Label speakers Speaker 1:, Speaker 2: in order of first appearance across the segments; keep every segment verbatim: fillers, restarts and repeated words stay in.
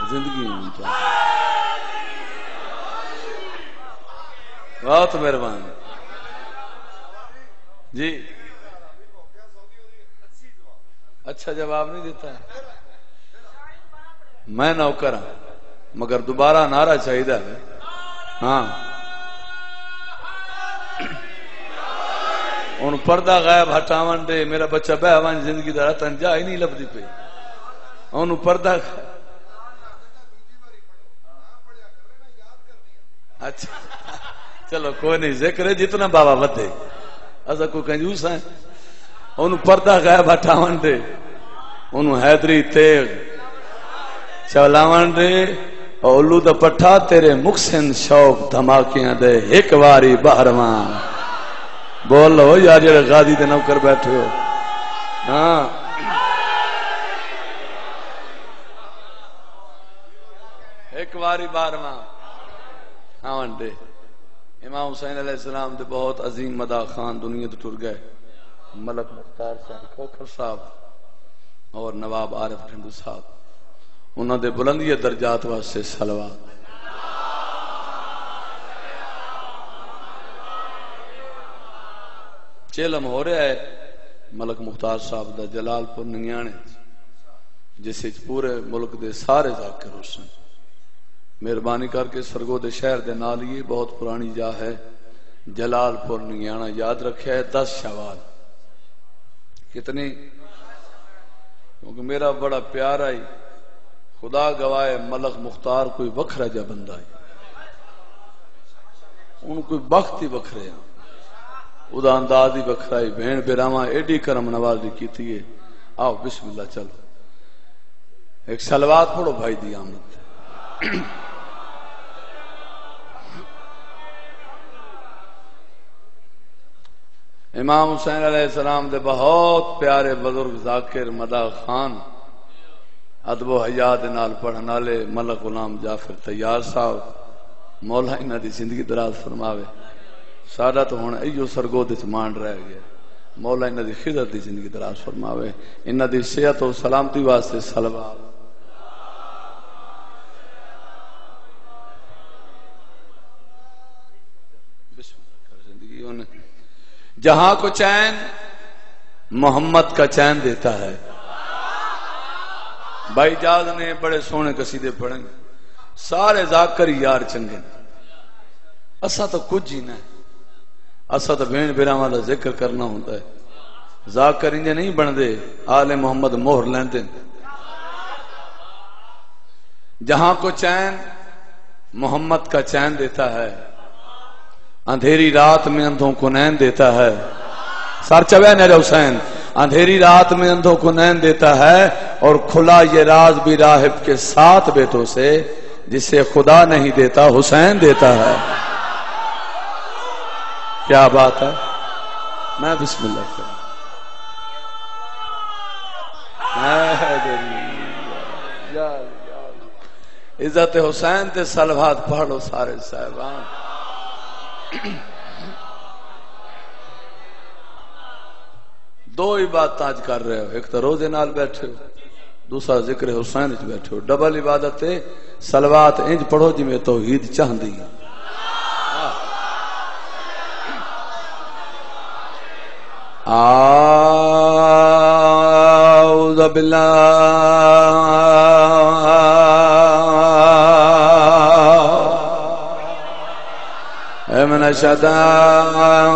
Speaker 1: زندگی میں بہت مہربان جی اچھا جواب نہیں دیتا ہے میں نوکر ہوں مگر دوبارہ نعرہ چاہیے ہاں ان پردہ غائب ہٹاون دے میرا بچہ بہ وان زندگی دا رتن جا ہی نہیں لبدی پئی ان پردہ اچھا چلو کوئی نہیں ذکر ہے جتنا بابا ودے اسا کو کنجوس ہیں ان پردہ غائب ہٹاون دے ان حیدری تیغ چلاون دے اولو دا پٹھا تیرے مکسن شوق دھماکیاں دے ایک واری بہرمان بول لو یار جڑے غازی دے نوکر بیٹھے ہو ہاں ایک واری بہرمان ہاں دے امام حسین علیہ السلام دے بہت عظیم مدا خان دنیا تو ٹر گئے ملک مختار صاحب کھوکھر صاحب اور نواب عارف ٹھنڈو صاحب انہوں دے بلندی درجات واسطے صلوات چیلم ہو رہا ہے ملک مختار صاحب دا جلال پور ننگیانے جس پورے ملک دے سارے ذاکر حسین مہربانی کر کے سرگو دے شہر دے نال یہ بہت پرانی جا ہے جلال پور ننگیانا یاد رکھا ہے دس شوال کتنی کیونکہ میرا بڑا پیارا ہی خدا گواہ ملک مختار کوئی وکھرا جا بندہ ہے ان کوئی بخت ہی وکھرے ہیں ادا انداز ہی وکھرا ہی بہن بیراواں ایڈی کرم نوازی کیتی ہے آؤ بسم اللہ چلو ایک سلوات پڑھو بھائی دی آمد امام حسین علیہ السلام دے بہت پیارے بزرگ ذاکر مدا خان ادب و حیا دے نال پڑھن والے ملک غلام جعفر طیار صاحب مولا انہاں دی زندگی دراز فرماوے سادہ تو ہن ایو سرگو دے مان رہ گیا مولا انہاں دی خضر دی زندگی دراز فرماوے انہاں دی صحت و سلامتی واسطے صلوات زندگی ان جہاں کو چین محمد کا چین دیتا ہے بھائی جاز نے بڑے سونے قصیدے پڑھیں سارے ذاکر یار چنگے اسا تو کچھ ہی نہ اسا تو بین بیراواں دا ذکر کرنا ہوتا ہے ذاکر انجے نہیں بن دے آل محمد مہر لیندے جہاں کو چین محمد کا چین دیتا ہے اندھیری رات میں اندھوں کو نیند دیتا ہے سر چوے نیر حسین اندھیری رات میں اندھوں کو نیند دیتا ہے اور کھلا یہ راز بھی راہب کے ساتھ بیٹوں سے جسے خدا نہیں دیتا حسین دیتا ہے کیا بات ہے میں بسم اللہ کروں عزت حسین تے صلوات پڑھو سارے صاحبان دو عبادت آج کر رہے ہو ایک تو روزے نال بیٹھے ہو دوسرا ذکر حسین وچ بیٹھے ہو ڈبل عبادت ہے صلوات انج پڑھو جی میں توحید چاہندی اعوذ باللہ من الشیطان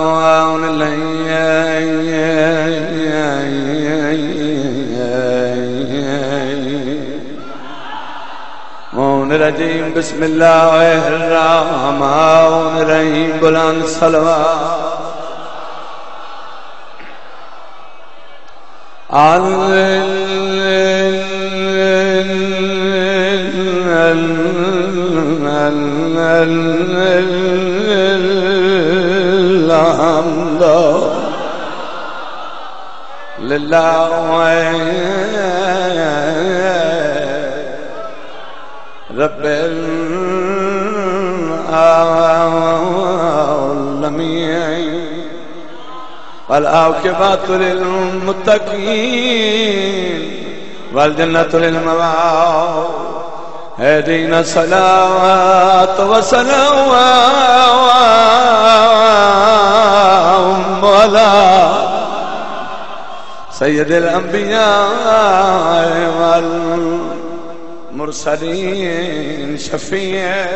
Speaker 1: الرجیم بسم اللہ الرحمن الرحیم بلند صلوات الحمد للہ رب العالمین والعاقبۃ للمتقین والجنۃ للمأوى هدينا صلاة وسلام على سيد الأنبياء والمرسلين شفيع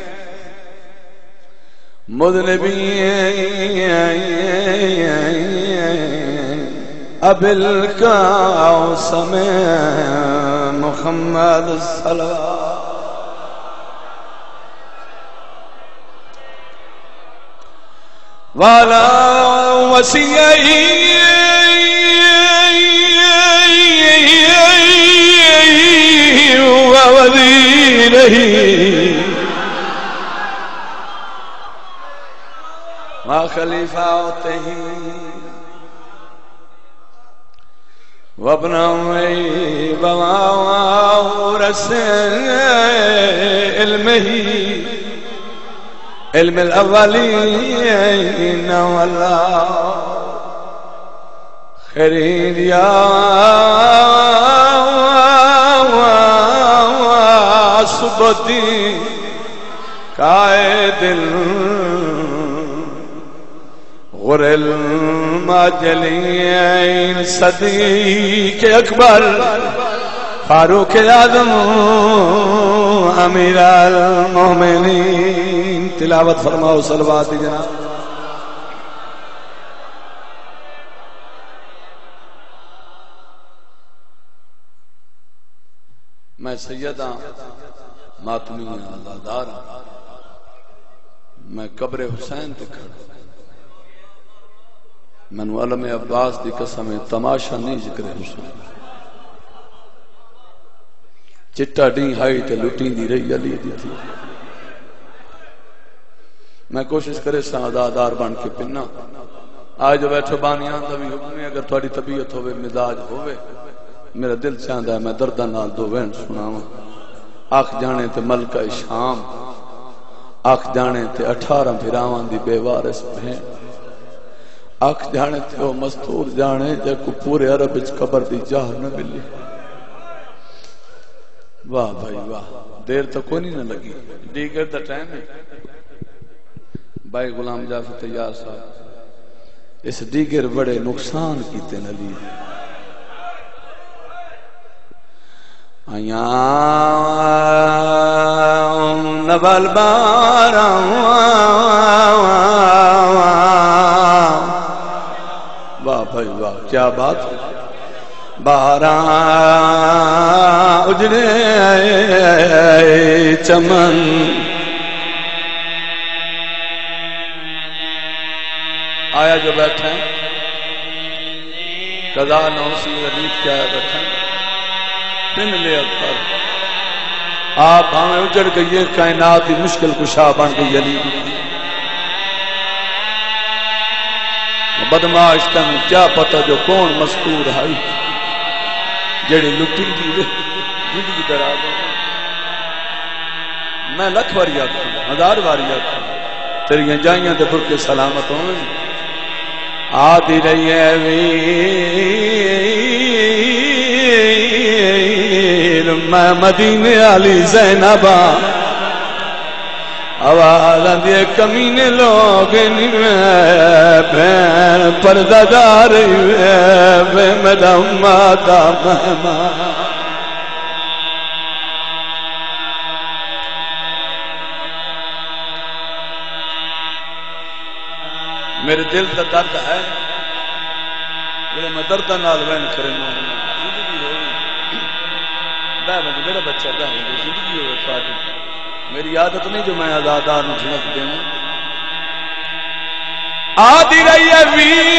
Speaker 1: مذنبين أبي الكوثر محمد الصلاة وعلى وصيه ووزيره وخليفته وابن وورث علمه علم الأولين والآخرين يا سبدي قائد غر الماجلين صديق اکبر فاروق اعظم امیر المومنین. تلاوت فرماؤ صلوات جناب. میں سیدہ ماتمی اللہ دار میں قبر حسین دکھا من علم عباس دی قسم تماشا نہیں ذکر حسین چٹا ڈی ہائی تے لٹی دی رہی علی دی تھی. میں کوشش کرے سعادار بن کے پننا آج جو بیٹھو بانیاں دا بھی حکم ہے. اگر تھوڑی طبیعت ہوئے مزاج ہوئے میرا دل چاہتا ہے میں دردہ نال دو وین سناواں. آخ جانے تے ملکہ شام آخ جانے تے اٹھارہ پھراواں دی بے وارث بہن آخ جانے تے وہ مستور جانے جے کو پورے عرب وچ قبر دی جاہ نہ ملی. واہ بھائی واہ دیر تو کوئی نہیں نہ لگی. دیگر دا ٹائم ہے بھائی غلام جعفر تیار صاحب اس دیگر بڑے نقصان کیتے نلی آیام نبال باران واہ بھائی واہ کیا بات باران اجڑے چمن آیا جو بیٹھے قضا نوسی غریب کیا ہے بیٹھے پن لے اکبر آپ ہمیں اجڑ گئی کائنات کی مشکل کشا بن گئی علی بدماش تن کیا پتہ جو کون مستور ہے جڑی لٹی دی زندگی درا دو. میں لکھ واری آتا ہوں ہزار واری آتا ہوں تیری جائیاں دے برکے سلامت ہوں. آدھی رہی ہے ویر میں مدینے علی زینبا آواز آدھی کمینے لوگ بین پردہ دار بے میرا ماتا مہمان. میرے دل کا درد ہے جب میں درد نال وین کرے زندگی ہوئی بہ بند میرا بچہ بہ بند زندگی ہوئے پاٹی میری عادت نہیں جو میں آزادار میں جھنک دے ہوں. آدھی رہی ہے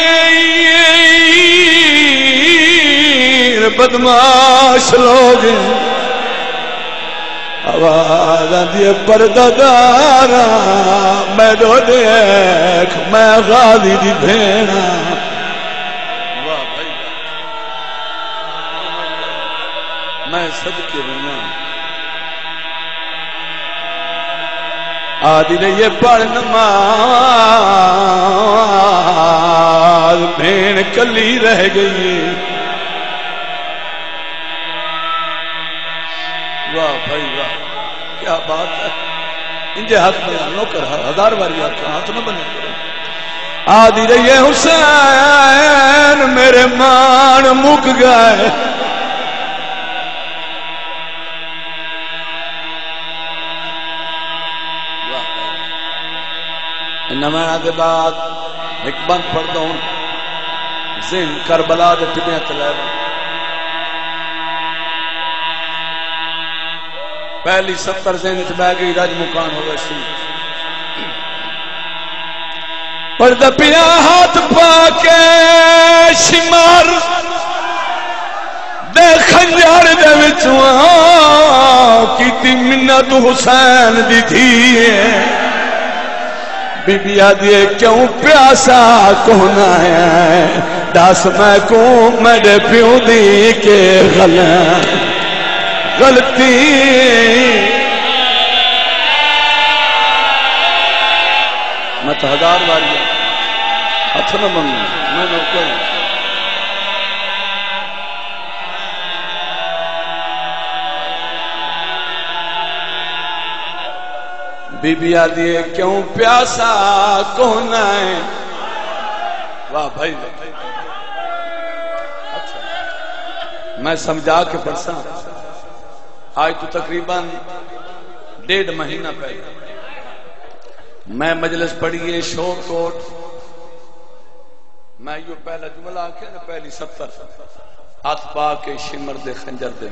Speaker 1: ویر بدماش لوگ آواز آدھی پردہ دارا میں دو دیکھ میں غازی دی بھینا. واہ بھائی میں صدقے بنا آدھی نے یہ پڑھ نماز بھین کلی رہ گئی. واہ بھائی واہ کیا بات ہے انجے ہاتھ میں نوکر ہزار باری ہاتھ نہ بنے آدھی رہی حسین میرے مان مک گئے نمائن دے بعد ایک بند پڑھ دوں زین کربلا دے ٹبیاں تلے پہلی ستر زین اتباہ گئی راج مکان ہو گئے سی پردہ پیا ہاتھ پاکے شمار دے خنجار دے وچواں کیتی منت حسین دی تھی بی بی آدھے کیوں پیاسا کونا ہے داس میں کو میرے پیوں دی کے غلط غلطی میں تو ہزار باری ہاتھ نہ منگوں میں نہ کہوں بی بی آدھی کیوں پیاسا کونا ہے واہ بھائی میں سمجھا کے پڑھسا آج تو تقریباً ڈیڑھ مہینہ پہلے میں مجلس پڑھیے شور کوٹ میں یہ پہلا جملہ آکھے نا پہلی ستر ہاتھ پا کے شمر دے خنجر دے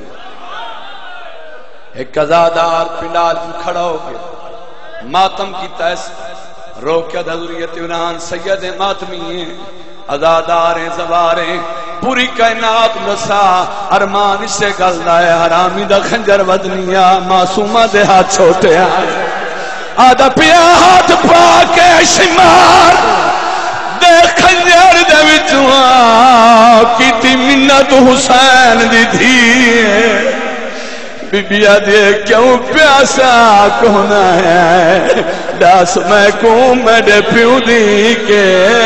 Speaker 1: ایک ازادار پنڈال کھڑا ہو گیا ماتم کی تیس روکیت حضوریت وران سید ماتمی ہیں ازادار ہیں زواریں پوری کائنات نسا ارمان اس سے گلدہ ہے حرامی دا خنجر ودنیا معصومہ دے ہاتھ چھوٹے آئے آدھا پیا ہاتھ پاکے شمار دے خنجر دے وچواں کیتی منت حسین دی دھی بی بی آدھے کیوں پیاسا کونا ہے داس میں کو میرے پیوں دی کے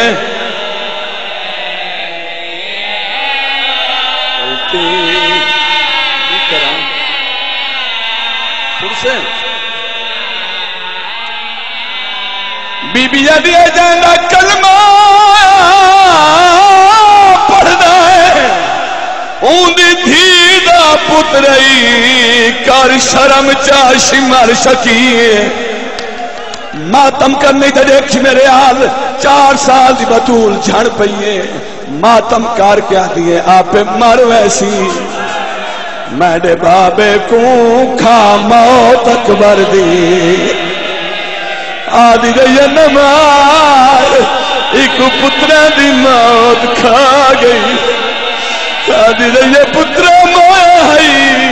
Speaker 1: بی بی آدھے جانا کلمہ پڑھنا ہے اون دی دھی دا پترئی کر شرم چاشی مر شکیے ماتم کرنے تے دیکھ میرے آل چار سال دی بطول جھڑ پئیے ماتم کار کیا دیئے آپ مر ویسی میرے بابے کو کھا موت اکبر دی آدھی گئی نمار ایک پترہ دی موت کھا گئی آدھی گئی پترہ مائی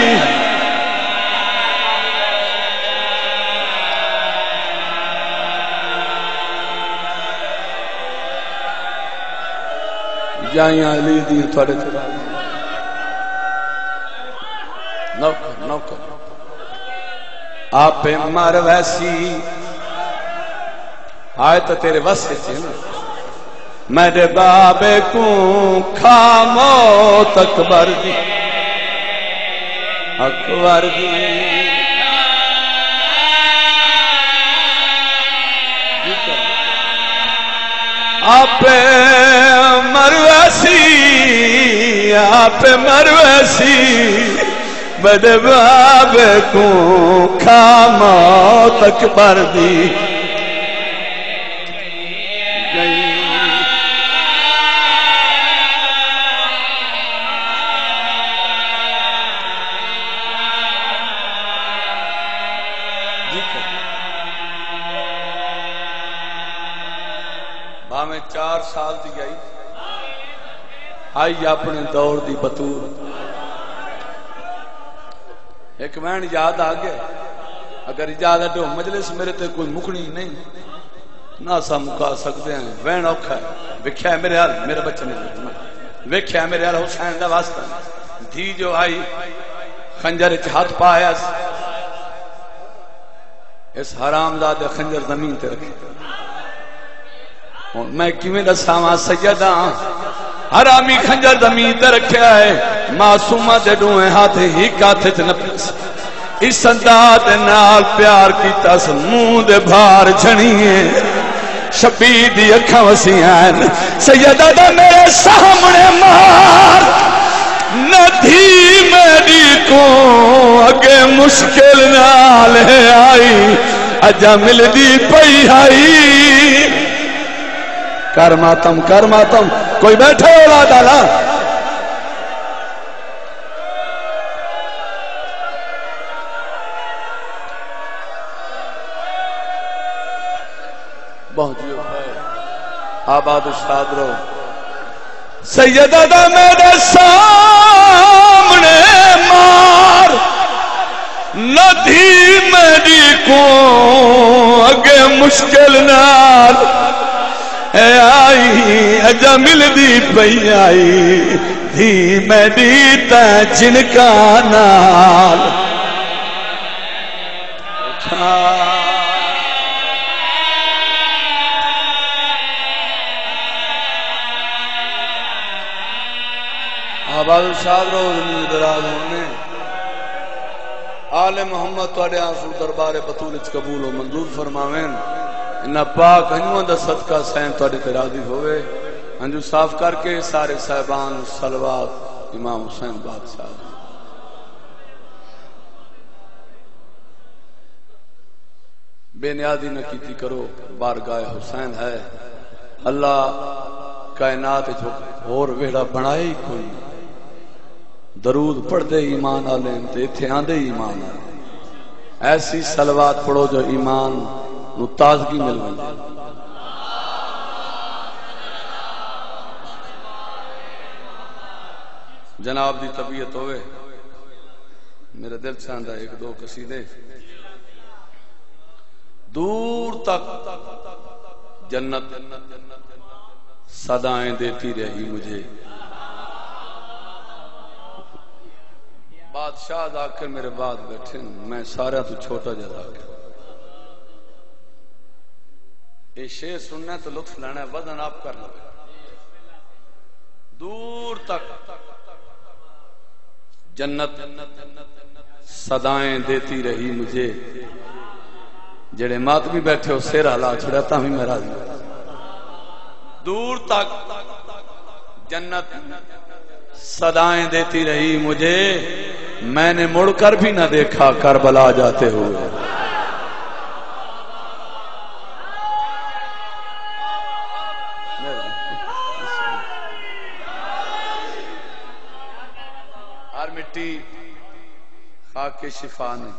Speaker 1: جائیں علی دی تھوڑے تھوڑے نوکر نوکر آپ مر ویسی آئے تو تیرے وسے تھے میرے بابے کو کھا موت اکبر دی اکبر دی آپ مرویسی آپ مرویسی میرے بابے کو کھا موت اکبر دی میں چار سال دی گئی آئی اپنے دور دی بطور ایک وین یاد آ گیا اگر اجازت ہو مجلس میرے تے کوئی مکھنی نہیں نہ سا مکا سکتے ہیں وین اوکھا ہے وکھیا ہے میرے حال میرے بچے نے وکھیا ہے میرے حال حسین دا واسطہ دھی جو آئی خنجر اچھ ہاتھ پایا اس حرام زادے خنجر زمین تے رکھے میں کیویں دساواں سیدہ حرامی خنجر زمین تے رکھیا ہے معصومہ دے ڈوئے ہاتھ ہی کاتھ تے نہ اس انداز نال پیار کیتا منہ دے بھار چھڑیے شبیر دی اکھاں وسیاں سیدہ دا میرے سامنے مار نہ تھی میری کو اگے مشکل نال ہے آئی اجا مل دی پئی آئی کر ماتم کر ماتم کوئی بیٹھے اولاد آلا پہنچیو بھائی آباد اشتاد رہو سیدہ دا میرے سامنے مار نہ تھی میری کو اگے مشکل نال اے آئی اجا مل دی پئی آئی تھی میری تا جنکا نال آباد شاد رو زمین دراز ہونے آل محمد توڑے آنسو دربار بطول اچ قبول و منظور فرماوین انہا پاک ہنجوان دا صدقہ سین توڑے ترازی ہوئے ہنجو صاف کر کے سارے صاحبان صلوات امام حسین بادشاہ بے نیازی نہ کیتی کرو بارگاہ حسین ہے اللہ کائنات اور ویڑا بنائے ہی کوئی درود پڑھ دے ایمان آلیں تے اتھے آندے ایمان آلیں ایسی صلوات پڑھو جو ایمان نو تازگی مل گئی جناب دی طبیعت ہوئے میرے دل چاندہ ایک دو قصیدے دور تک جنت صدائیں دیتی رہی مجھے بادشاہ آ کر میرے بعد بیٹھے میں سارا تو چھوٹا جا کے یہ شعر سننا تو لطف لینا ہے وزن آپ کر لو دور تک جنت صدائیں دیتی رہی مجھے جڑے مات بھی بیٹھے ہو سیر حلا چھڑاتا بھی میں راضی دور تک جنت صدائیں دیتی رہی مجھے میں نے مڑ کر بھی نہ دیکھا کربلا جاتے ہوئے ہر مٹی خاک کے شفا نے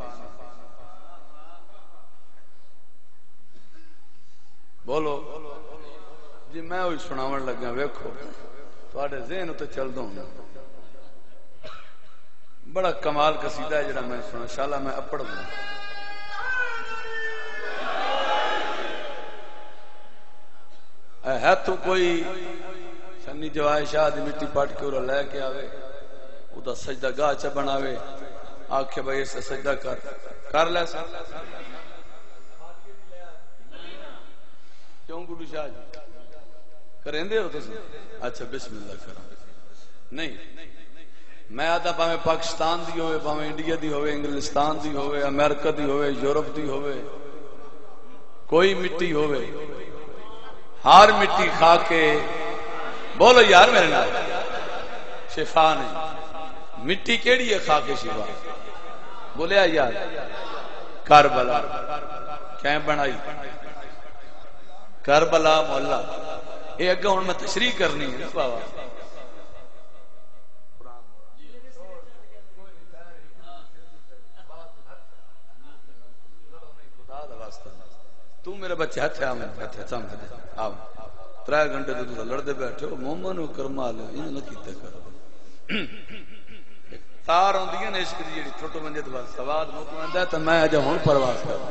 Speaker 1: بولو جی میں وہی سناون لگا ویکھو تواڈے ذہن تے چل دوں بڑا کمال قصیدہ ہے جڑا میں سنا انشاءاللہ میں اپڑ دوں اے ہے تو کوئی سنی جوائے شاہ دی مٹی پٹ کے اور لے کے آوے او دا سجدہ گاہ چ بناوے آکھے بھائی اس سجدہ کر کر لے سا کیوں گڈو شاہ جی کریں دے ہو تو اچھا بسم اللہ کرو نہیں میں آدھا پاویں پاکستان دی ہوئے پاویں انڈیا دی ہوئے انگلستان دی ہوئے امریکہ دی ہوئے یورپ دی ہوئے کوئی مٹی ہوئے ہر مٹی کھا کے بولو یار میرے نال شفا نہیں مٹی کیڑی ہے کھا کے شفا بولیا یار کربلا کہیں بنائی کربلا مولا یہ اگہ ہوں میں تشریح کرنی ہے بابا تو میرے بچے ہاتھ آ میں ہاتھ سام آو ترے گھنٹے تو لڑتے بیٹھے ہو مومن کرما لے انہاں نہ کیتے کر تار ہوندی ہے نا عشق دی جڑی ٹھٹو منجے تو بس سواد مکمل ہے تے میں اج ہن پرواز کر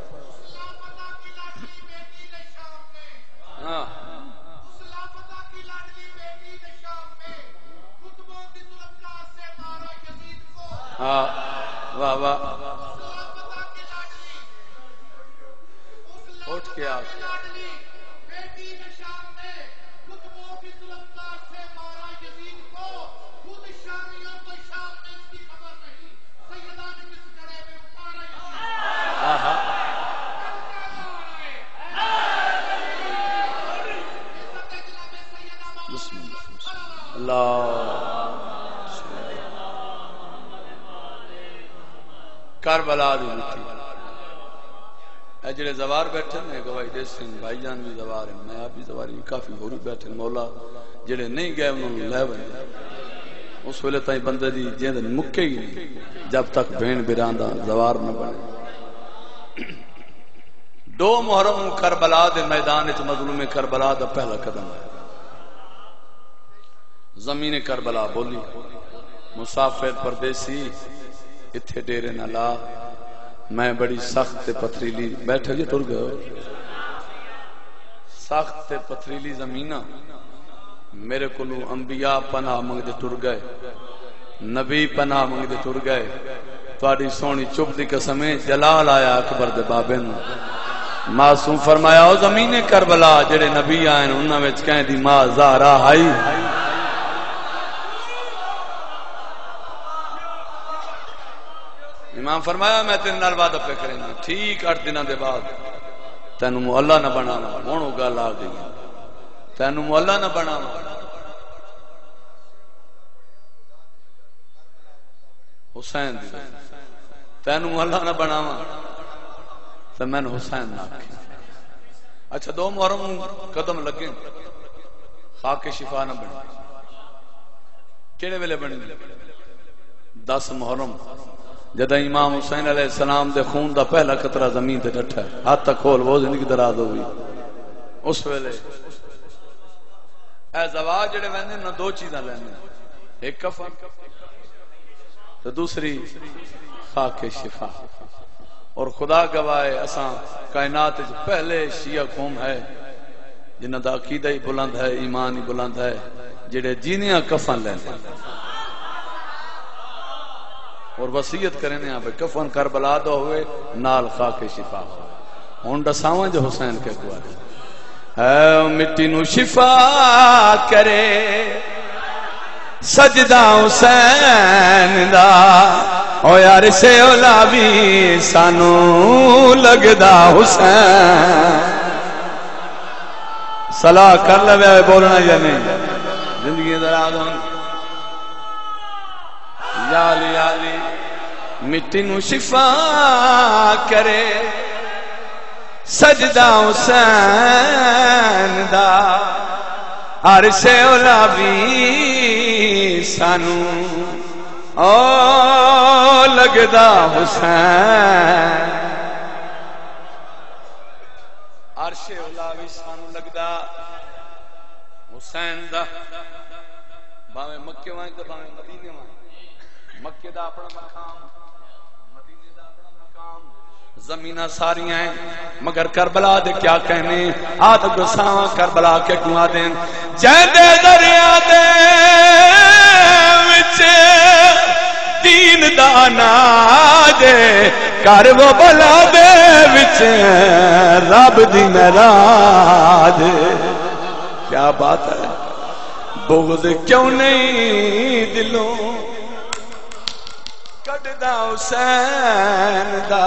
Speaker 1: ہاں ہاں واہ واہ اٹھ کے آ کربلا دی مٹی اے جڑے زوار بیٹھے نے گواہی دے سنگھ بھائی جان بھی زوار ہیں میں آپ بھی زوار ہیں کافی ہور بیٹھے مولا جڑے نہیں گئے انہوں نے لے بندے اس ویلے تائیں بندے دی جیندے مکے ہی نہیں جب تک بین براندہ زوار نہ بنے دو محرم کربلا دے میدان وچ مظلوم کربلا دا پہلا قدم ہے زمین کربلا بولی مسافر پردیسی اتھے ڈیرے نہ لا میں بڑی سخت پتھریلی بیٹھے جی ٹر گئے سخت پتھریلی زمینہ میرے کلو انبیاء پناہ منگ دے ٹر گئے نبی پناہ منگ دے ٹر گئے تواڈی سونی چپ دی قسمیں جلال آیا اکبر دے بابے نو معصوم فرمایا او زمین کربلا جڑے نبی آئے انہاں وچ کہیں دی ماں زہرا آئی امام فرمایا میں تیرے نال وعدہ پہ کریں گا ٹھیک اٹھ دنوں دے بعد تینوں مولا نہ بنانا ہن او گل آ گئی تینوں مولا نہ بنانا حسین دی تینوں مولا نہ بناوا تے میں حسین نہ آکھیا اچھا دو محرم قدم لگے خاک شفا نہ بنی کیڑے ویلے بنی دس محرم جدہ امام حسین علیہ السلام دے خون دا پہلا قطرہ زمین تے ڈٹھا ہے ہاتھ تک کھول وہ زندگی دراز ہوئی اس ویلے اے زواج جڑے ویندے نہ دو چیزاں لیندے ایک کفن تو دوسری خاک شفا اور خدا گواہ اساں کائنات وچ پہلے شیعہ قوم ہے جنہاں دا عقیدہ ہی بلند ہے ایمان ہی بلند ہے جڑے جینیاں کفن لیندے اور وصیت کرنے ہیں پہ کفن کربلا دو ہوئے نال خاک شفا ہوئے ہن دساواں جو حسین کے کو ہے مٹی نو شفا کرے سجدہ حسین دا او یار سے اولا بھی سانو لگدا حسین صلاح کر لے بولنا یا نہیں زندگی دراز ہوں یالی یالی مٹی نو شفا کرے سجدہ حسین دا عرش اولا بھی سانو او لگدا حسین عرش اولا بھی سانو لگدا حسین دا باویں مکے وائیں تے باویں مدینے وائیں مکے دا اپنا مقام مدینے دا اپنا مقام زمینہ ساری ہیں مگر کربلا دے کیا کہنے آدھ گساواں کربلا کے کیوں دین جیندے دریا دے وچ دین دا ناجے کرب بلا دے وچ رب دی نراج کیا بات ہے بغض کیوں نہیں دلوں کٹدا حسین دا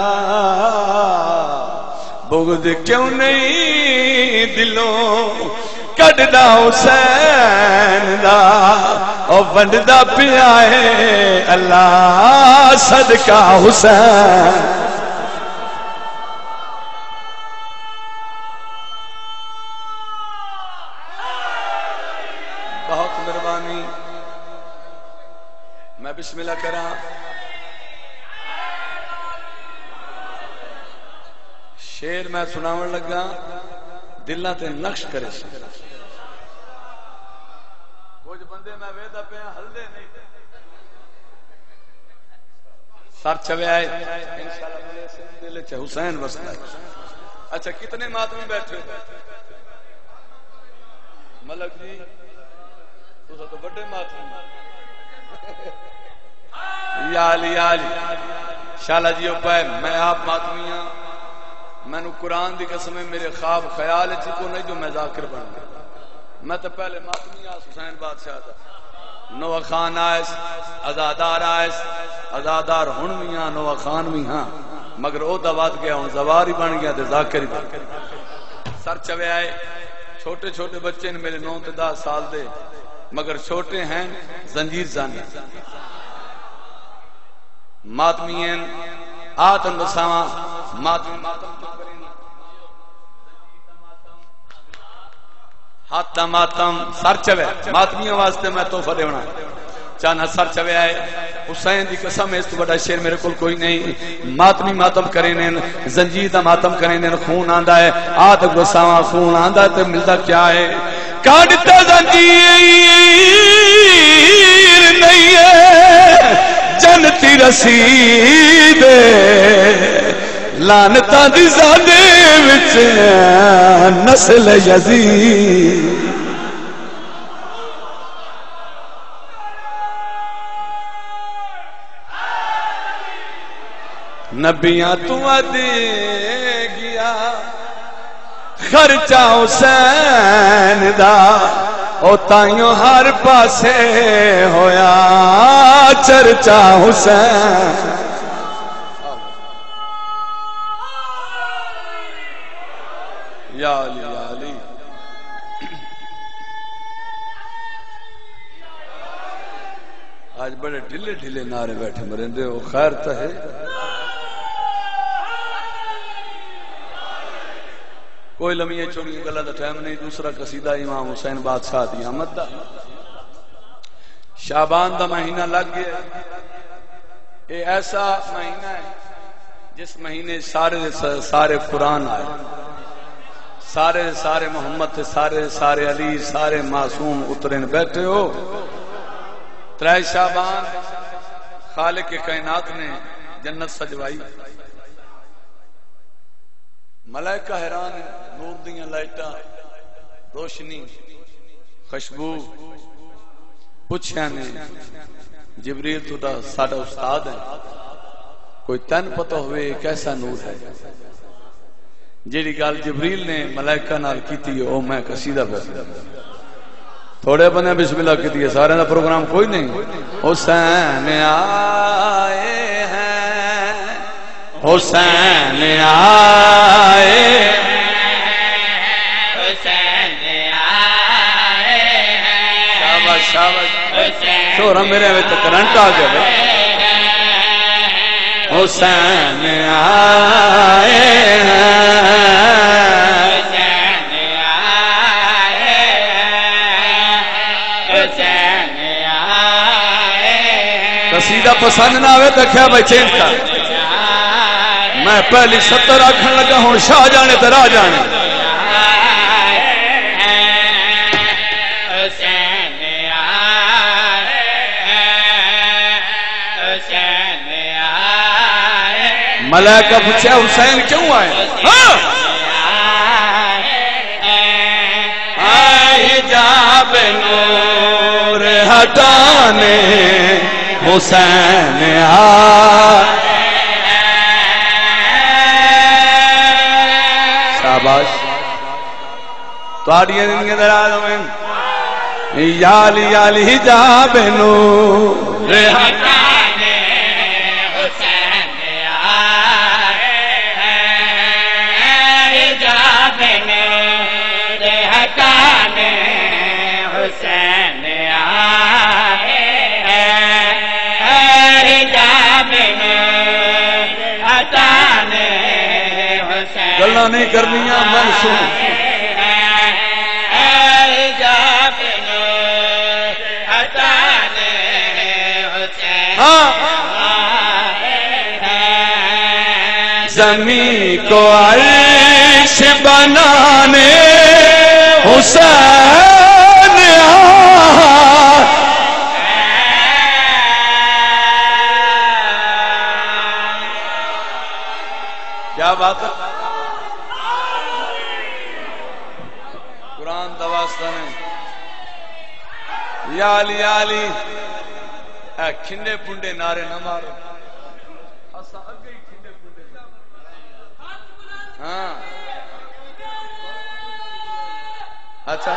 Speaker 1: بغض کیوں نہیں دلوں کٹدا حسین دا او ونڈدا پیا ہے اللہ صدقہ حسین بہت مہربانی میں بسم اللہ کراں شیر میں سناون لگا دلاں تے نقش کرے سی کچھ بندے میں ویدا پہ ہلدے نہیں سر چوے آئے انشاءاللہ ملے سے دل چ حسین وستا ہے اچھا کتنے ماتمی بیٹھے ملک جی تو تو بڑے ماتمی یا علی یا علی شالا جی اوپر میں آپ ماتمیاں میں نو قرآن دی قسم ہے میرے خواب خیال ہے کو نہیں جو میں ذاکر بن گیا میں تو پہلے ماتمی آس حسین بادشاہ تھا نوہ خان آئیس ازادار آئیس ازادار ہن بھی ہاں نوہ خان بھی ہاں مگر او دوات گیا ہوں زواری بن گیا دے ذاکر ہی بن گیا سر چوے آئے چھوٹے چھوٹے بچے نے میرے نو تے دس سال دے مگر چھوٹے ہیں زنجیر زانی ماتمین آتن بساواں ماتم ماتم ہاتھ دا ماتم سر چوے ماتمیاں واسطے میں تحفہ دیونا چانا سر چوے آئے حسین دی قسم اس تو بڑا شیر میرے کل کوئی نہیں ماتمی ماتم کریں نے زنجیر دا ماتم کریں نے خون آندا ہے آتن بساواں خون آندا ہے تو ملتا کیا ہے کاٹتا زنجیر نہیں ہے جنتی رسید لانتا دی زادے وچ نسل یزید نبیاں تو دے گیا خرچہ حسین دا او تائیوں ہر پاسے ہویا چرچا حسین یا علی یا علی آج بڑے ڈھلے ڈھلے نعرے بیٹھے مرندے ہو خیر تو ہے کوئی لمحے چوری گلا دا ٹائم نہیں دوسرا قصیدہ امام حسین بادشاہ دی آمد دا شعبان دا مہینہ لگ گیا یہ ایسا مہینہ ہے جس مہینے سارے سارے قرآن آئے سارے سارے محمد سارے سارے علی سارے معصوم اترین بیٹھے ہو ترائے شعبان خالق کے کائنات نے جنت سجوائی ملائکہ حیران نور دیاں لائٹاں روشنی خوشبو پوچھیا نے جبریل تو ساڈا استاد ہے کوئی تن پتہ ہوئے کیسا نور ہے جیڑی گل جبریل نے ملائکہ نال کیتی او میں قصیدہ پڑھدا تھوڑے بندے بسم اللہ کیتی ہے سارے دا پروگرام کوئی نہیں حسین آئے ہیں حسین آئے حسین آئے ہیں شاباش شاباش شورا میرے میں تو کرنٹ آ گیا حسین آئے ہیں قصیدہ پسند نہ آوے تو کیا بھائی چینج کر میں پہلی ستر آکھن لگا ہوں شاہ جانے تو راہ جانے ملائکہ پوچھے حسین کیوں آئے آئے جاب نور ہٹانے حسین آئے شاباش تواڈیاں زندگیاں دراز میں یالی یالی حجاب نور ہٹانے حسین آئے حجاب نور ہٹانے حسین آئے حجاب نور ہٹانے گلا نہیں کرنی من سن زمین کو عرش بنانے حسین کیا بات ہے قرآن دواستا نے یا علی یا علی اے کھنڈے پنڈے نعرے نہ مارو ہاں اچھا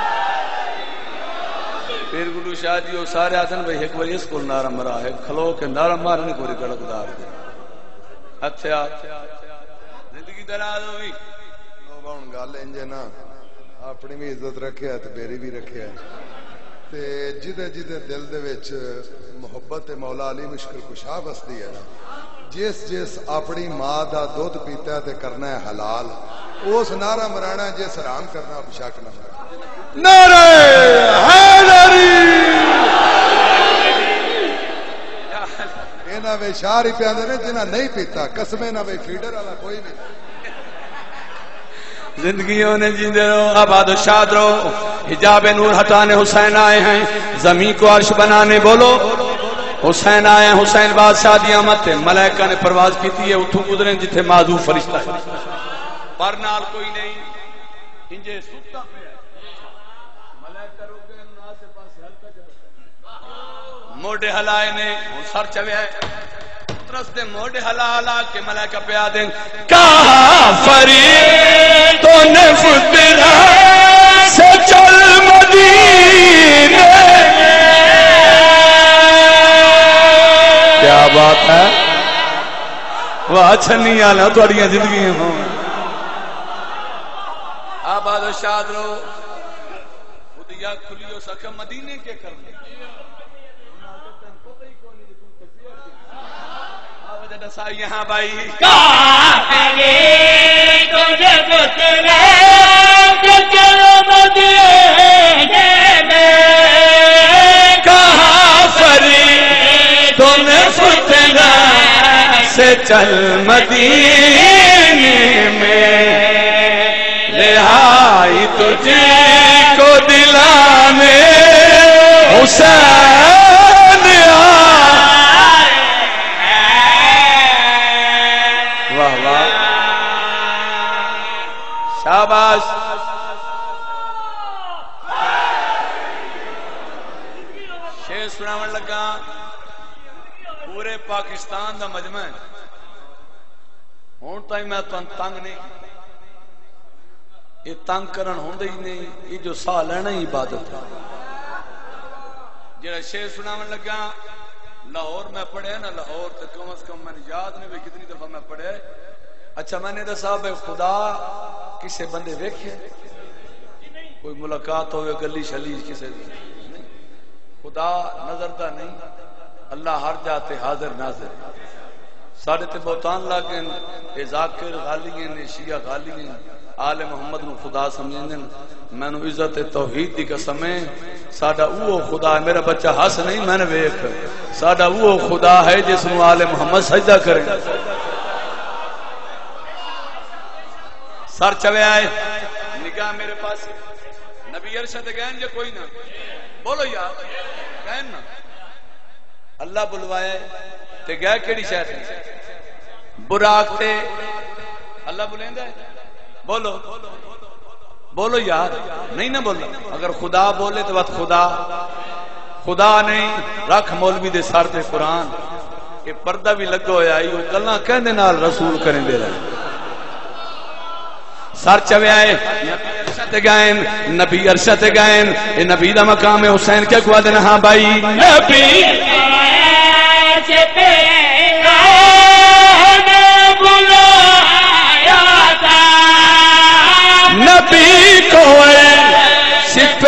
Speaker 1: پھر گلو شاہ جی وہ سارے آتے ہیں بھائی ایک بار اس کو نعرہ مرا ہے کھلو کے نعرہ مارنے کو ریکڑک دار دے اچھا زندگی دراز ہوئی
Speaker 2: نو باؤن گال انجے نا اپنی بھی عزت رکھے ہے تو میری بھی رکھے ہے تے جدے جدے دل دے وچ محبت مولا علی مشکل کشا بسدی ہے نا جس جس اپنی ماں دا دودھ پیتا ہے تے کرنا ہے حلال اس نعرہ مرانا جس حرام کرنا بشک نہ
Speaker 1: نعرہ حیدری
Speaker 2: انہاں وے شعر ہی پیاندے نے جنہاں نہیں پیتا قسمیں نہ وے فیڈر والا کوئی نہیں
Speaker 1: زندگیوں نے جیندے رہو آباد و شاد رہو حجاب نور ہٹانے حسین آئے ہیں زمین کو عرش بنانے بولو حسین آئے ہیں حسین بادشاہ دی آمد تے ملائکہ نے پرواز کی تھی ہے اتھو گزرے جتھے معذوف فرشتہ ہے پر نال کوئی نہیں انجے ستا پہ ہے ملائکہ رک گئے ناس سے پاس ہلکا جب موڑے ہلائے نے سر چوے ہے رستے موڑے حلالا کے ملائکہ پہ آدیں کافری تو نفترہ سے چل مدینے کیا بات ہے واہ چھنی آنا توڑیاں زندگی ہوں آباد و شاد رہو خودیا کھلیو سکم مدینے کے کرنے یہاں بھائی
Speaker 3: کافری تو نفترہ سے چل مدینے
Speaker 1: کافری تو نفترہ سے چل مدینے میں رہائی تجھے کو دلانے حسین واہ واہ شاباش شیر سناون لگا پورے پاکستان دا مجمع ہوں تھی میں تنگ نہیں یہ تنگ کرن ہوندے ہی نہیں یہ جو ساہ لینا ہی عبادت ہے جڑا شیر سناون لگا لاہور میں پڑھے نا لاہور تو کم از کم میں نے یاد نہیں بھی کتنی دفعہ میں پڑھے اچھا میں نے دسا بھائی خدا کسے بندے ویکھے کوئی ملاقات ہوئے گلی شلی کسے خدا نظر دا نہیں اللہ ہر جاتے حاضر ناظر سارے تے بہتان لاگیں اے ذاکر غالی ہیں شیعہ غالی ہیں آل محمد نو خدا سمجھیں میں نو عزت توحید دی قسم ہے ساڈا اوہ خدا ہے میرا بچہ ہس نہیں میں نے ویکھ ساڈا اوہ خدا ہے جس نو آل محمد سجدہ کریں سر چوے آئے نگاہ میرے پاس نبی ارشد گئن جو کوئی نہ بولو یار گئن نا اللہ بلوائے تے گئے کیڑی شہر براق تے اللہ بلیں دے بولو بولو یار نہیں نہ بولو اگر خدا بولے تو بات خدا خدا نہیں رکھ مولوی دے سر تے قرآن کہ پردہ بھی لگو ہویا یہ گلاں کہندے نال رسول کریں دے رہے سر چوے آئے نبی ارشد گائن نبی ارشد گائن اے نبی دا مقام ہے حسین کیا کوا دینا ہاں بھائی نبی
Speaker 3: ارشد
Speaker 1: نبی کو شف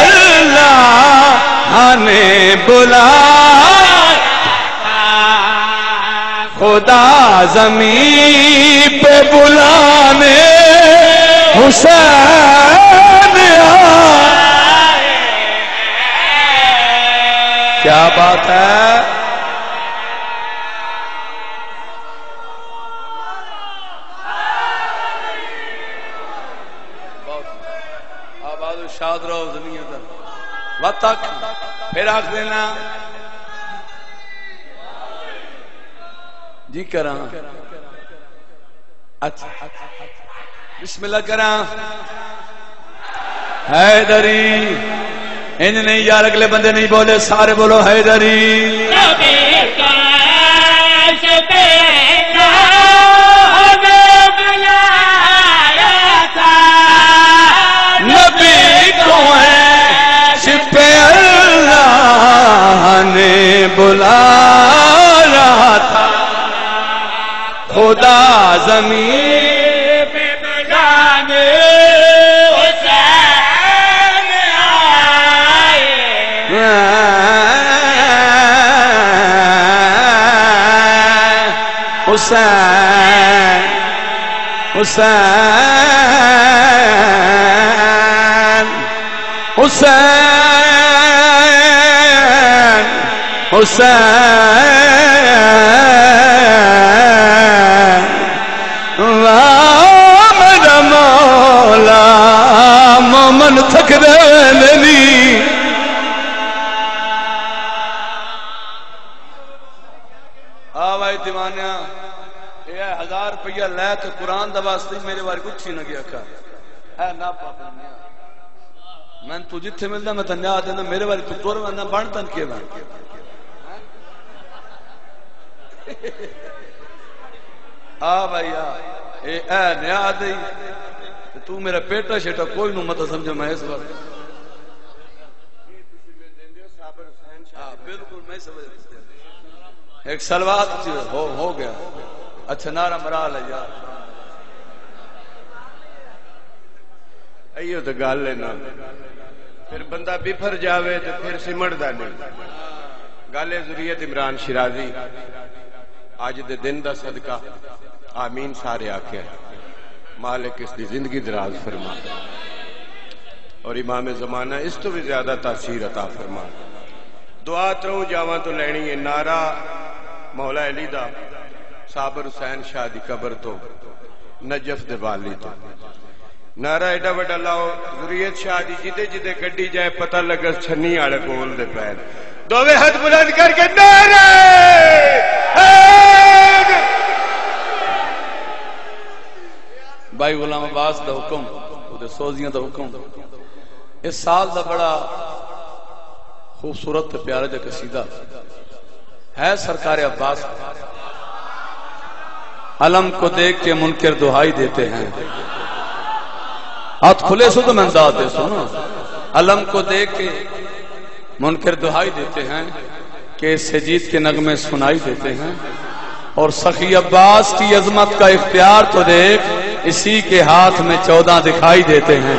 Speaker 1: اللہ نے بلایا خدا زمین پہ بلانے حسین آئے کیا بات ہے شاد رہو زمین در وقت تک پھر آکھ دینا جی کراں اچھا بسم اللہ کراں حیدری ان نہیں یار اگلے بندے نہیں بولے سارے بولو حیدری نبی کو ہے شپ اللہ نے بلایا تھا خدا زمین پہ بلانے حسین آئے حسین حسین حسین حسین میرا مولا مومن تھک رہی آوائی دیوانیاں یہ ہزار روپیہ لے تو قرآن دا واسطے میرے بارے کچھ ہی نہ گیا کر اے نا پاپا میں تو جتھے ملدا میں تنیا دینا میرے بارے تو تور میں بن تن کے بن آ بھائی آ اے اے نیا دے تو میرا پیٹا شیٹا کوئی نو مت سمجھ میں اس وقت بالکل میں سمجھ ایک سلوات ہو ہو گیا اچھا نعرہ مرال ہے یار
Speaker 4: ایو تو گل ہے نا پھر بندہ بفر جاوے تو پھر سمڑدا نہیں گل ہے ذریعت عمران شیرازی آج دے دن دا صدقہ آمین سارے آکھے مالک اس دی زندگی دراز فرما اور امام زمانہ اس تو بھی زیادہ تاثیر عطا فرما دعا تروں جاواں تو لینی ہے نعرہ مولا علی دا صابر حسین شاہ دی قبر تو نجف دے والی تو نعرہ ایڈا وڈا لاؤ ذریعت شاہ دی جدے جدے گڈی جائے پتہ لگا چھنی آڑے کول دے پیر دووے ہاتھ بلند کر کے نعرہ
Speaker 1: بھائی غلام عباس دا حکم دے سوزیاں دا حکم اس سال دا بڑا خوبصورت تے پیارا جا قصیدہ ہے سرکار عباس علم کو دیکھ کے منکر دہائی دیتے ہیں ہاتھ کھلے سو تو میں انداز دے سو نا علم کو دیکھ کے منکر دہائی دیتے ہیں کہ سجید کے نغمے سنائی دیتے ہیں اور سخی عباس کی عظمت کا اختیار تو دیکھ اسی کے ہاتھ میں چودہ دکھائی دیتے ہیں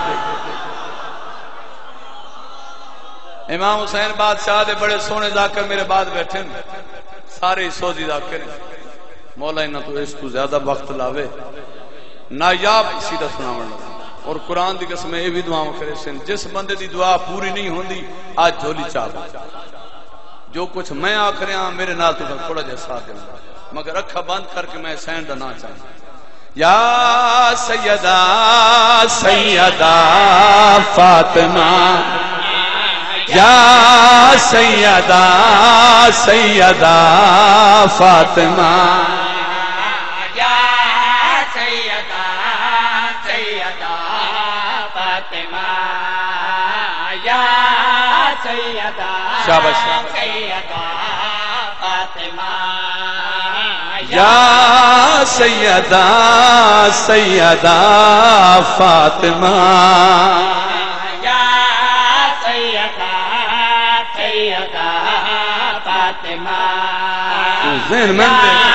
Speaker 1: امام حسین بادشاہ دے بڑے سونے ذاکر میرے بعد بیٹھے ہیں سارے سوزی ذاکر ہیں مولا انہاں تو اس کو زیادہ وقت لاوے نایاب اسی دا سنا لگا اور قرآن دی قسم یہ بھی دعاؤں کرے سن جس بندے دی دعا پوری نہیں ہوندی آج جھولی چاہ جو کچھ میں آکھ رہا ہوں میرے نال تو تھوڑا جا ساتھ دیں مگر اکھا بند کر کے میں سین دا نہ چاہوں یا سیدہ سیدہ فاطمہ یا سیدہ سیدہ فاطمہ
Speaker 3: یا سیدہ سیدہ فاطمہ یا سیدہ
Speaker 1: شاباش
Speaker 3: سیدہ فاطمہ
Speaker 1: یا سیدہ سیدہ فاطمہ ذہن میں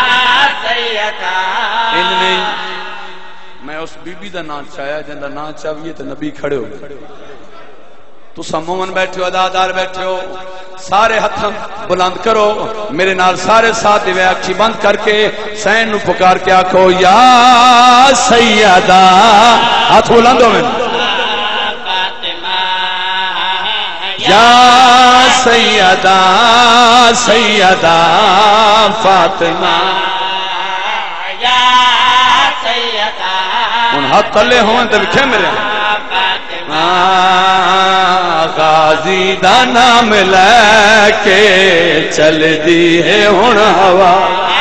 Speaker 1: میں اس بی بی دا نام چاہیا جن دا نام چاہیے تو نبی کھڑے ہو گئے تو سب مومن بیٹھے ہو ادادار بیٹھے ہو سارے ہاتھ بلند کرو میرے نال سارے ساتھ دیوے اکھی بند کر کے سین نو پکار کے آکھو یا سیدہ ہاتھ بلند ہو میں یا سیدہ سیدہ فاطمہ
Speaker 3: یا سیدہ
Speaker 1: ان ہاتھ تلے ہوئے تو بکھے میرے غازی دا نام لے کے چل دی ہے ہن ہوا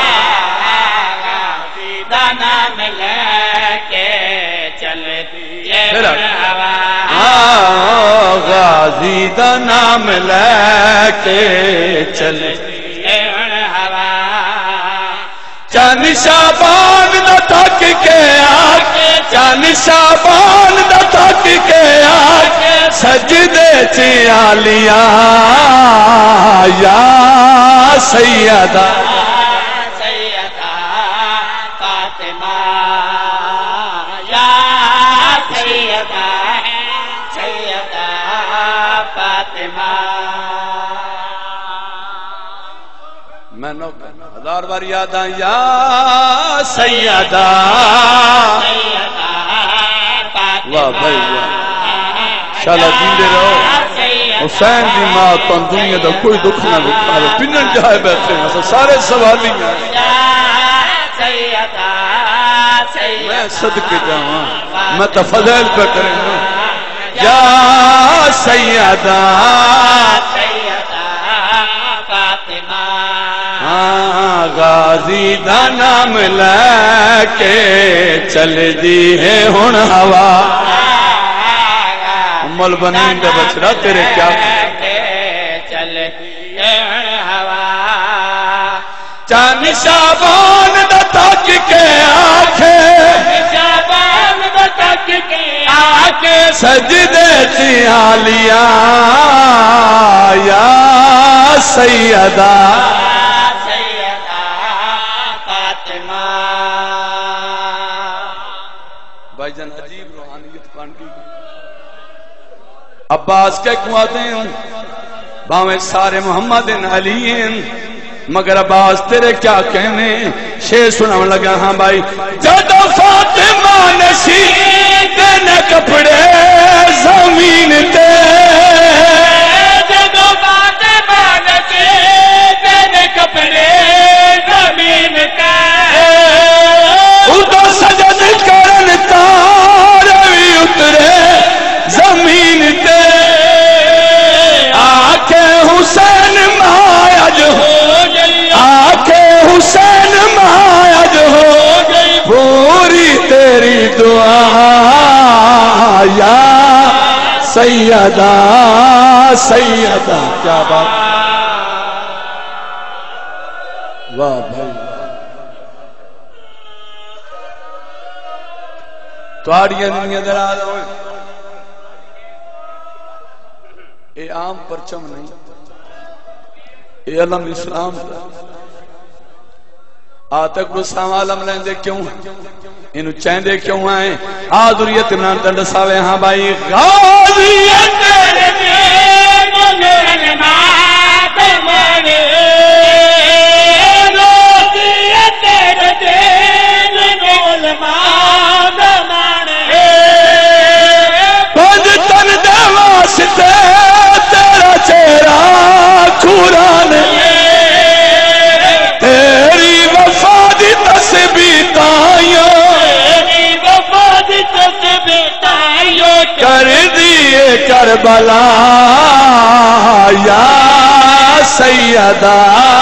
Speaker 3: غازی دا نام لے کے چل دی ہے ہن ہوا
Speaker 1: غازی دا نام لے کے چل چند شابان دا تھک کے آکے چند شابان دا تھک کے آکے سجدے چیالیاں یا سیدہ
Speaker 3: سیدہ فاطمہ یا سیدہ سیدہ فاطمہ
Speaker 1: میں نو ہزار بار یاد آ یا سیدہ واہ بھائی واہ شالا جیندے رہو حسین دی ماں تو دنیا دا کوئی دکھ نہ دکھاوے پنن جائے بیٹھے ہیں سارے سوالی ہیں میں صدقے جاواں میں تو فضائل پہ کریں ہوں یا سیدہ غازی دا نام لے کے چل دی ہے ہن ہوا مل بنین دے بچڑا تیرے کیا
Speaker 3: چل ہن ہوا
Speaker 1: چاند شابان دا تک کے آنکھے
Speaker 3: شابان دا تک کے
Speaker 1: آنکھے سجدے تھی آلیا یا سیدہ بھائی جان عجیب روحانیت پان کی عباس کے قواتے ہیں باویں سارے محمد علی ہیں مگر عباس تیرے کیا کہنے شیر سناؤں لگا ہاں بھائی جدو فاطمہ نشید نے کپڑے زمین تے
Speaker 3: جدو فاطمہ نشید نے کپڑے زمین تے
Speaker 1: ادو سجد کرن تارے بھی اترے زمین تے آکے حسین مایا جو آکے حسین مایا جو پوری تیری دعا یا سیدہ سیدہ کیا بات واہ بھائی توڑیاں دنیا دراز ہوئے اے عام پرچم نہیں اے علم اسلام آتک رسام عالم لیندے کیوں انہوں چیندے کیوں آئیں آدھریت امنان تنڈ ساوے ہاں بھائی غازیت تیرے دین علمات مانے غازیت تیرے دین علمات مانے پنج تن دے واسطے تیرا چہرہ کھورانے تیری وفا دی تسبیح تائیوں
Speaker 3: تیری وفا دی تسبیح تائیوں
Speaker 1: کر دیے کربلا یا سیدہ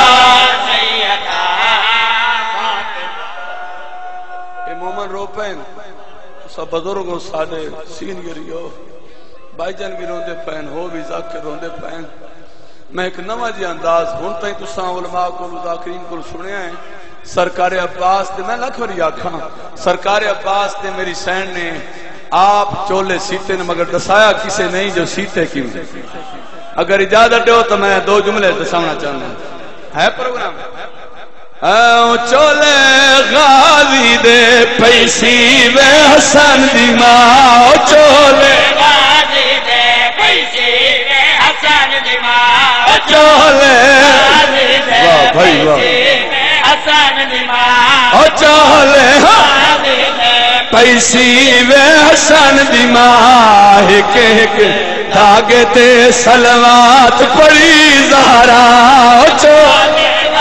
Speaker 1: اے مومن رو پین سب بزرگوں ساڑھے سینئری ہو بھائی جان بھی روندے پین ہو بھی ذاکر روندے پین میں ایک نوہ جی انداز ہونتا ہی تساں علماء کو ذاکرین کو سنے ہیں سرکار عباس دے میں لکھ وری آکھاں سرکار عباس دے میری سین نے آپ چولے سیتے نے مگر دسایا کسے نہیں جو سیتے کیوں اگر اجازت دو تو میں دو جملے دسانا چاہتا ہوں ہے پروگرام او چولے غازی دے پیسی وے حسن دی ماں چولے
Speaker 3: غازی دے پیسی وے حسن دی ماں
Speaker 1: چولے
Speaker 3: غازی دے
Speaker 1: بھائی واہ
Speaker 3: حسن دی ماں
Speaker 1: چولے
Speaker 3: غازی دے
Speaker 1: پیسی وے حسن دی ماں ایک ایک دھاگے تے سلوات پڑی زہرا چولے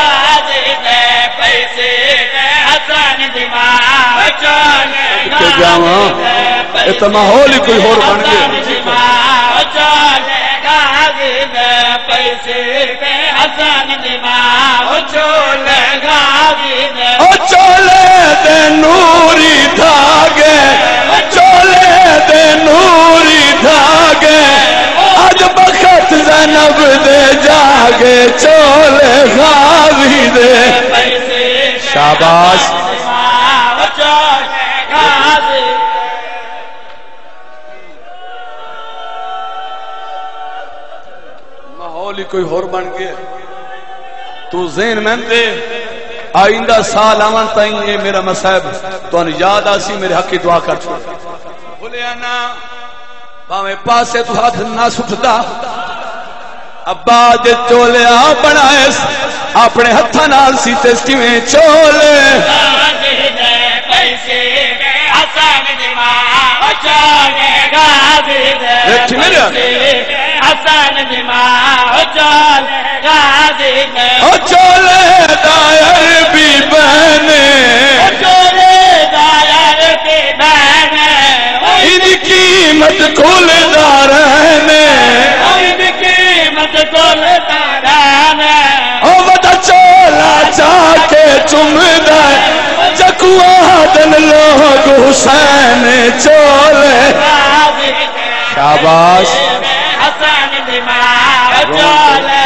Speaker 1: کہ جاواں اتا ماحول ہی کوئی اور بن گئے
Speaker 3: چولے غازی دے پیسے دے حسن دی ماں چولے غازی دے
Speaker 1: چولے دے نوری دھاگے چولے دے نوری دھاگے آج بخت زینب دے جاگے چولے غازی دے شاباش ماحول ہی کوئی اور بن گیا تو ذہن میں دے آئندہ سال آمان تائیں یہ میرا مسائب تو ان یاد آسی میرے حق کی دعا کر چھوڑ بھولے آنا باویں پاسے تو ہاتھ نہ سٹھتا ابا جے چولیا بنائے اپنے ہتھاں نال سیتے کیویں چولے
Speaker 3: پیسے حسن دی ماں چولے غازی دے حسن دی ماں چولے غازی دے
Speaker 1: او چولے دائر بھی بہنے
Speaker 3: چولے دائر بھی بہنے
Speaker 1: ان قیمت کھل دارنے
Speaker 3: ان قیمت کھل دارنے
Speaker 1: او بتا چولا چاہ کے چمدہ چکوا دن لوگ حسین چولے شاباش
Speaker 3: حسن دی ماں چولے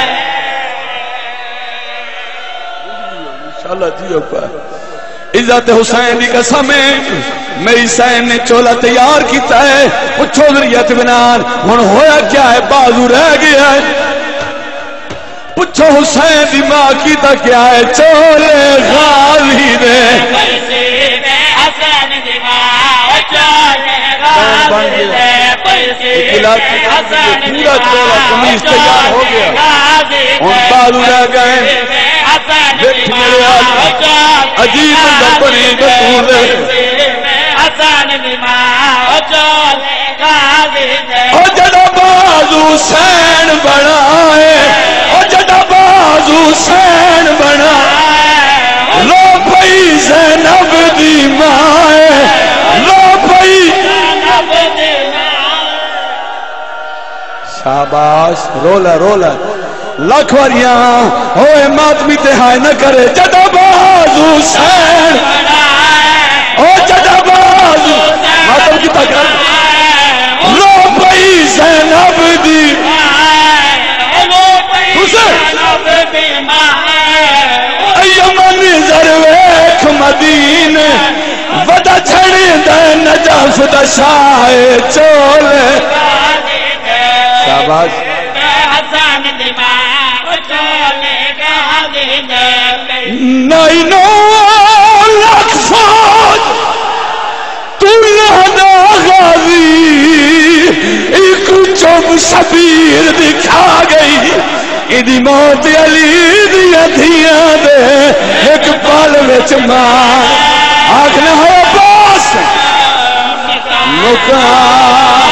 Speaker 1: انشاءاللہ جی اوپر عزت حسین دی قسم ہے میری حسین نے چولا تیار کیتا ہے پوچھو ذریعت بنان ہن ہویا کیا ہے بازو رہ گیا ہے پوچھو حسین دی ماں کیتا کیا ہے چولے غازی دے
Speaker 3: حسن دی ماں چولے غازی دے
Speaker 1: پورا چولا قمیص تیار ہو گیا ہن بازو رہ گئے عجیب بندہ بنی بطور
Speaker 3: حسن دی ماں چولے غازی دے
Speaker 1: او جڑا بازو حسین بنائے او جڑا بازو حسین بنائے لو پئی زینب دی ماں لو پئی
Speaker 3: زینب دی ماں
Speaker 1: شاباش رولا رولا لاکھ واریاں ہوئے ماتمی تہائی نہ کرے جڑا بازو حسین او جڑا بازو ماتم کی تکر لو پئی زینب دی ایمن زرویک مدین ودا چھڑی دے نجف دا شاہ چولے شاباش
Speaker 3: حسن دی ماں چولے غازی دے
Speaker 1: نائی نو لاکھ فوج تلہدا غازی ایک چوب شبیر دکھا گئی ایدی موت علی دیا دھیاں دے ایک پال وچ ماں آکھنا ہے باس مکان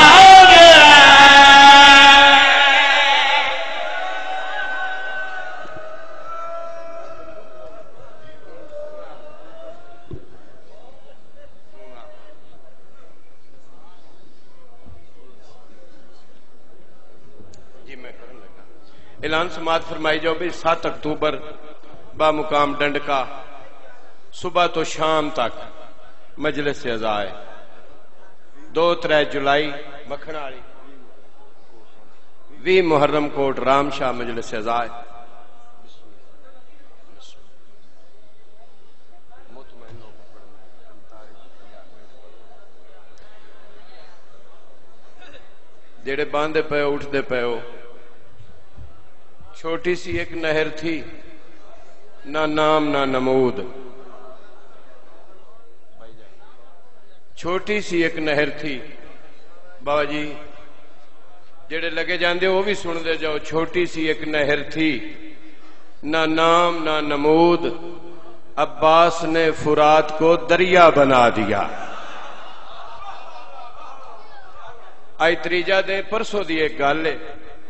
Speaker 4: اعلان سماعت فرمائی جاؤ بھی سات اکتوبر با مقام ڈنڈکا صبح تو شام تک مجلس عزائے دو ترے جولائی مکھناڑی وی محرم کوٹ رام شاہ مجلس عزائے جڑے باندھے پے اٹھ دے پے ہو چھوٹی سی ایک نہر تھی نہ نام نہ نمود چھوٹی سی ایک نہر تھی بابا جی جڑے لگے جاندے وہ بھی سن دے جاؤ چھوٹی سی ایک نہر تھی نہ نام نہ نمود عباس نے فرات کو دریا بنا دیا آئی تریجا دے پرسوں دی ایک گل ہے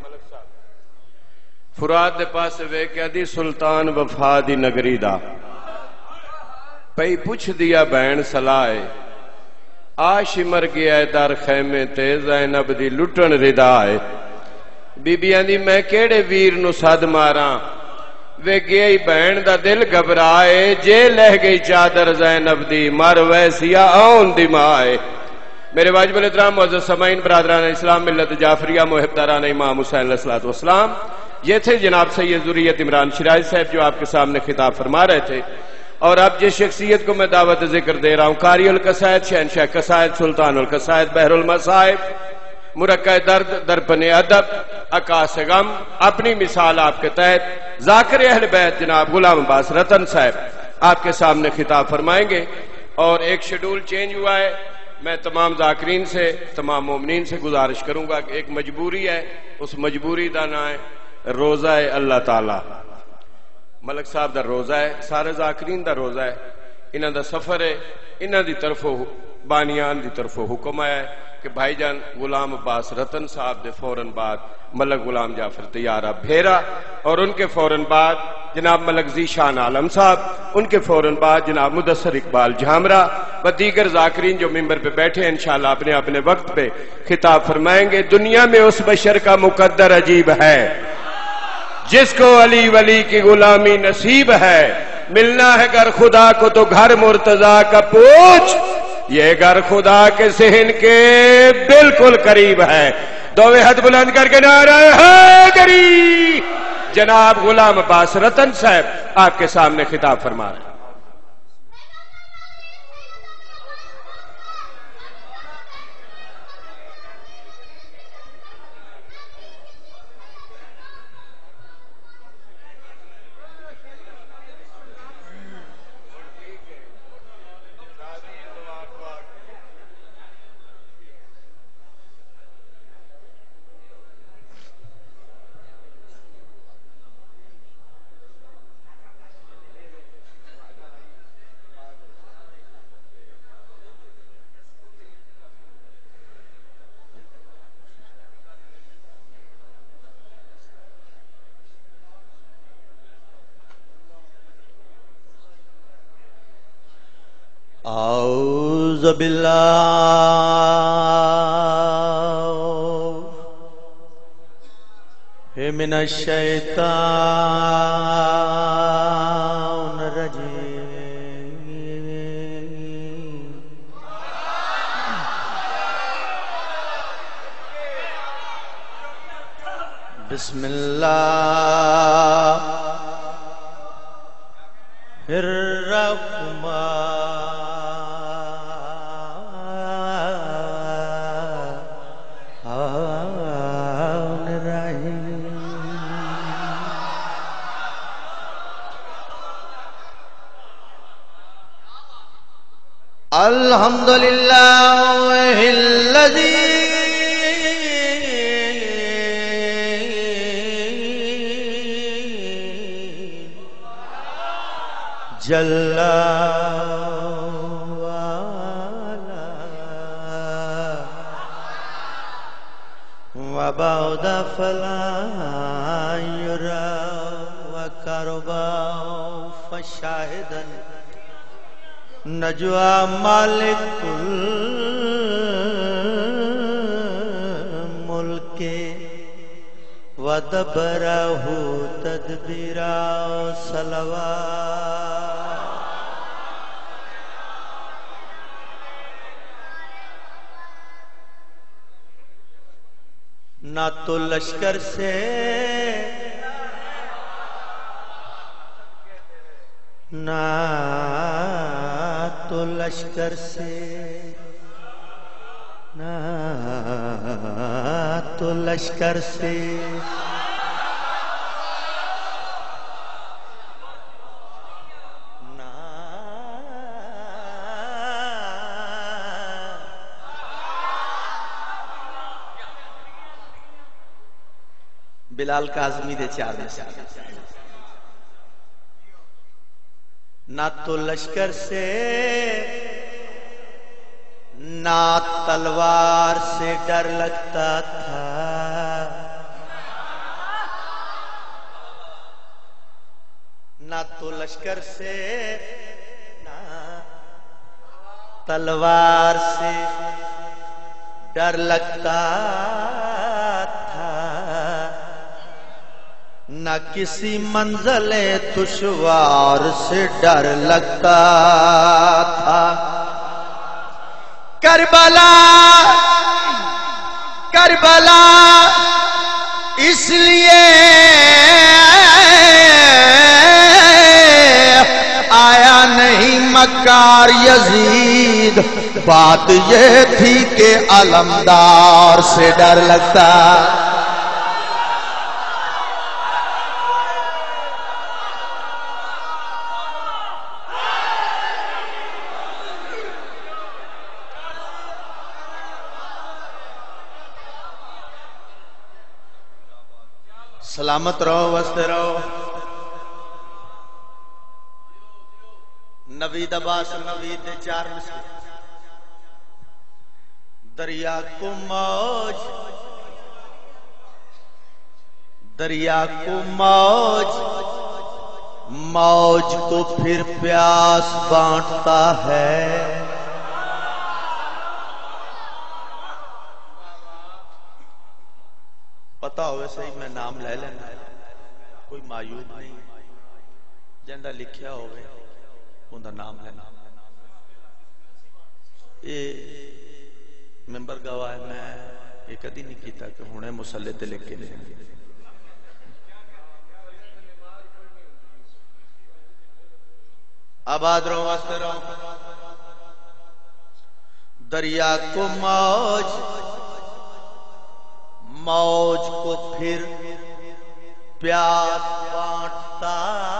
Speaker 4: فرات دے پاس وے کیا دی سلطان وفا دی نگری دا پئی پوچھ دیا بہن سلائے آش مر گیا ہے در خیمے تے زینب دی لٹن ردا ہے بی بیاں دی میں کیڑے ویر نو صد ماراں وے گئی بہن دا دل گھبرائے جے لہ گئی چادر زینب دی مر ویسیا آن دی مائے میرے واجب الاحترام معزز سامعین برادران اسلام ملت جعفریہ محب داران امام حسین علیہ السلام یہ تھے جناب سید ذریت عمران شیرازی صاحب جو آپ کے سامنے خطاب فرما رہے تھے اور اب جس شخصیت کو میں دعوت ذکر دے رہا ہوں قاری القصائد شہنشاہ قصائد سلطان القصائد بحر المصائب مرکہ درد درپن ادب عکاس غم اپنی مثال آپ کے تحت ذاکر اہل بیت جناب غلام عباس رتن صاحب آپ کے سامنے خطاب فرمائیں گے اور ایک شیڈول چینج ہوا ہے میں تمام ذاکرین سے تمام مومنین سے گزارش کروں گا کہ ایک مجبوری ہے اس مجبوری دا نہ ہے روزہ ہے اللہ تعالی ملک صاحب دا روزہ ہے سارے ذاکرین دا روزہ ہے انہاں دا سفر ہے انہاں دی طرفوں بانیان دی طرفوں حکم آیا ہے کہ بھائی جان غلام عباس رتن صاحب دے فوراً بعد ملک غلام جعفر طیارہ بھیرا اور ان کے فوراً بعد جناب ملک ذیشان عالم صاحب ان کے فوراً بعد جناب مدثر اقبال جھامرہ و دیگر ذاکرین جو ممبر پہ بیٹھے ہیں انشاءاللہ اپنے اپنے وقت پہ خطاب فرمائیں گے. دنیا میں اس بشر کا مقدر عجیب ہے جس کو علی ولی کی غلامی نصیب ہے. ملنا ہے گر خدا کو تو گھر مرتضیٰ کا پوچھ یہ گر خدا کے ذہن کے بالکل قریب ہے. دوے ہاتھ بلند کر کے نعرہ حیدری. جناب غلام عباس رتن صاحب آپ کے سامنے خطاب فرما رہے ہیں.
Speaker 5: اعوذ باللہ من الشیطان الرجیم. بسم اللہ الرحمن الحمدللہ الذی جل وعلا وبعد فلا يرى وكربا فشاهدا نجوى مالك الملك ودبره تدبيرا صلوات. نہ تو لشکر سے نہ تو لشکر سے نہ تو لشکر سے نہ بلال کاظمی دے چار میں سے نہ تو لشکر سے نہ تلوار سے ڈر لگتا تھا نہ تو لشکر سے نہ تلوار سے ڈر لگتا تھا نہ کسی منزل دشوار سے ڈر لگتا تھا. کربلا کربلا اس لیے آیا نہیں مکار یزید بات یہ تھی کہ علمدار سے ڈر لگتا. سلامت رہو وستے رہو. نوید عباس نوید دے چار مسئلے. دریا کو موج دریا کو موج موج کو پھر پیاس بانٹتا ہے. پتا ہوئے صحیح میں نام لے لینا کوئی مایوب نہیں جندہ لکھیا ہوئے اندھا نام لینا. یہ ممبر گواہ ہے میں یہ کدی نہیں کیتا کہ ہونے مسلح تے لکھ کے لیں. آباد رہو واسطے رہو. دریا کو موج موج کو پھر پیاس بانٹتا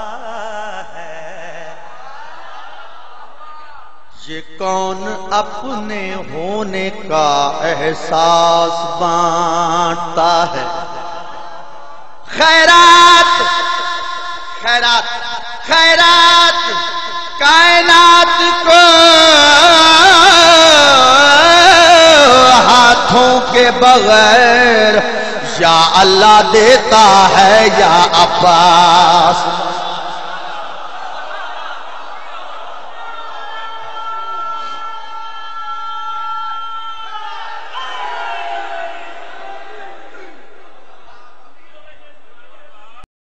Speaker 5: ہے. یہ کون اپنے ہونے کا احساس بانٹتا ہے. خیرات خیرات خیرات کائنات کو ہاتھوں کے بغیر یا اللہ دیتا ہے یا عباس.